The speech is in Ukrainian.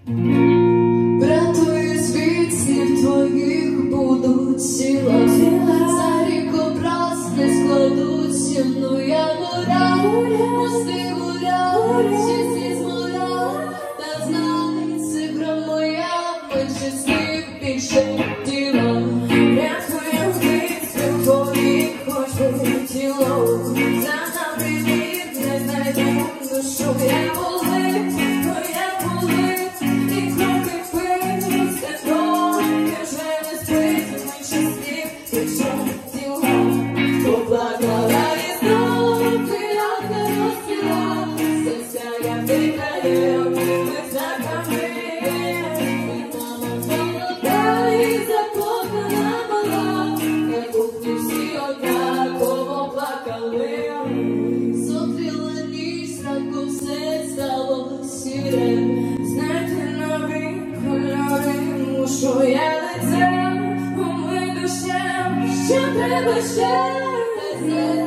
Врятує світ, снів твоїх будуть тіла. За рік образ не складуть сімну я моря. Мости горять, чисті змора. Та знай, цифра моя, менше слів, більше діла. Врятує світ, снів твоїх хоч би тіло. За нами вік не знайду душу я болить. Поплакала і знов приятна розсіла, серця я виграю, ми знаками. І мама молода і заплакана мала, на кухні всі однаково плакали. Зотріла ніч, ранку все стало сіре. Знайти нові кольори, мушу я лицем, умий душем, що треба ще.